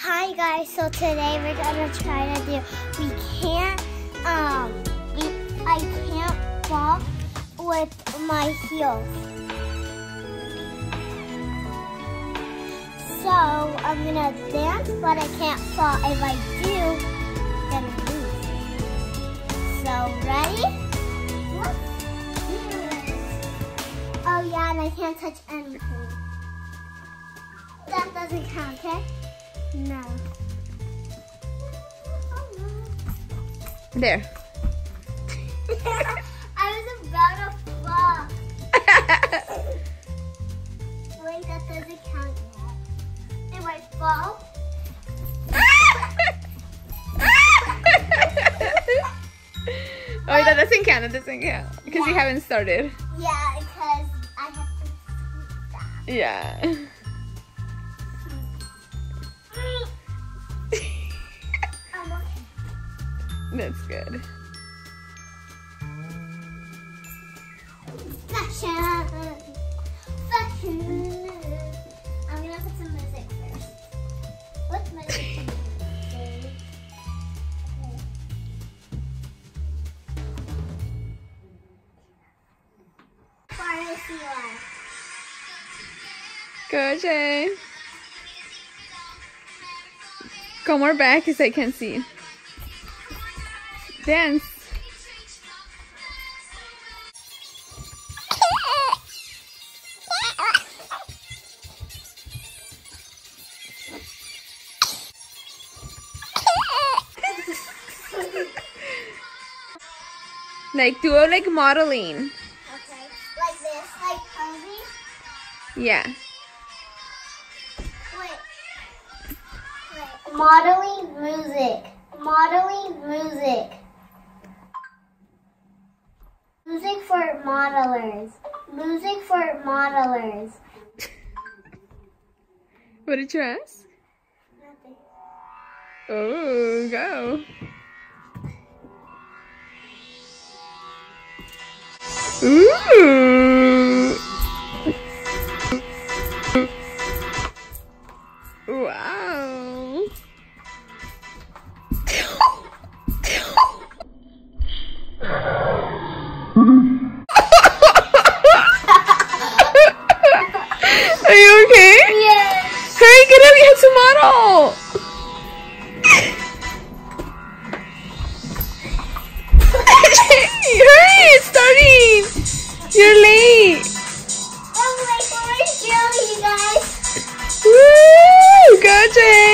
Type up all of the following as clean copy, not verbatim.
Hi guys, so today we're gonna try to do, I can't fall with my heels. So I'm gonna dance, but I can't fall. If I do, I'm gonna lose. So ready? Let's do it. Oh yeah, and I can't touch anything. That doesn't count, okay? No. There. I was about to fall. Wait, that doesn't count yet. If I fall. Oh, that doesn't count. That doesn't count because you haven't started. Yeah, because I have to stop. Yeah. That's good. Fashion. I'm gonna put some music first. What's music? Pharmacy one. Go, Jay. Go more back because I can see. Dance. Like do it like modeling. Okay, like this, like posing. Yeah. Wait. Modeling music. Modeling music. Music for modelers. Music for modelers. What did you ask? Nothing. Oh, go. Ooh. Wow. Are you okay? Yes. Hurry, get up, you have to model. Hurry, it's starting. You're late. I'm like, we're chilling, you guys. Woo! Go, Jay.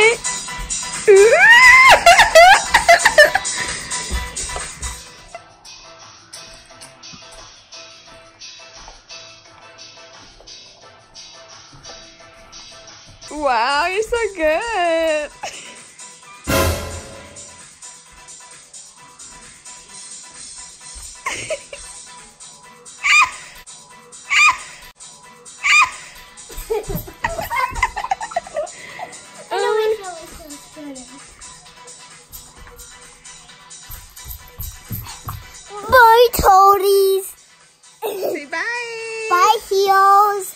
Wow, you're so good. Bye, toadies. Say bye. Bye, heels.